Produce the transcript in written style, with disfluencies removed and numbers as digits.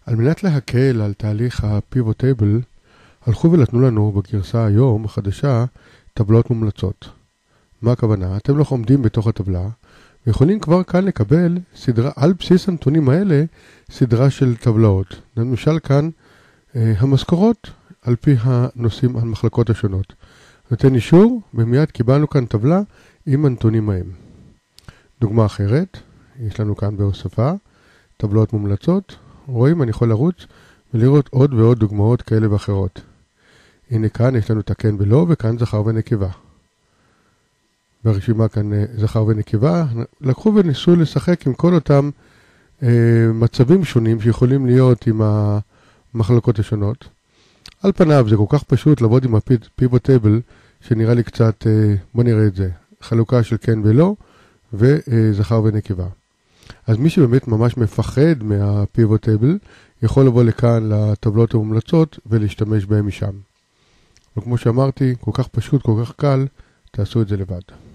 על מנת להקל על תהליך ה-Pivot Table, הלכו ונתנו לנו בגרסה היום החדשה טבלאות מומלצות. מה הכוונה? אתם לא עומדים בתוך הטבלה, ויכולים כבר כאן לקבל סדרה, על בסיס הנתונים האלה, סדרה של טבלאות. למשל כאן המשכורות על פי הנושאים על מחלקות השונות. נותן אישור, ומיד קיבלנו כאן טבלה עם הנתונים ההם. דוגמה אחרת, יש לנו כאן בהוספה, טבלאות מומלצות. רואים, אני יכול לרוץ ולראות עוד ועוד דוגמאות כאלה ואחרות. הנה כאן יש לנו את הכן ולא, וכאן זכר ונקבה. ברשימה כאן זכר ונקבה, לקחו וניסו לשחק עם כל אותם מצבים שונים שיכולים להיות עם המחלקות השונות. על פניו זה כל כך פשוט לעבוד עם ה-Pivot Table, שנראה לי קצת, בוא נראה את זה, חלוקה של כן ולא, וזכר ונקבה. אז מי שבאמת ממש מפחד מה-Pivot Table, יכול לבוא לכאן לטבלות המומלצות ולהשתמש בהם משם. וכמו שאמרתי, כל כך פשוט, כל כך קל, תעשו את זה לבד.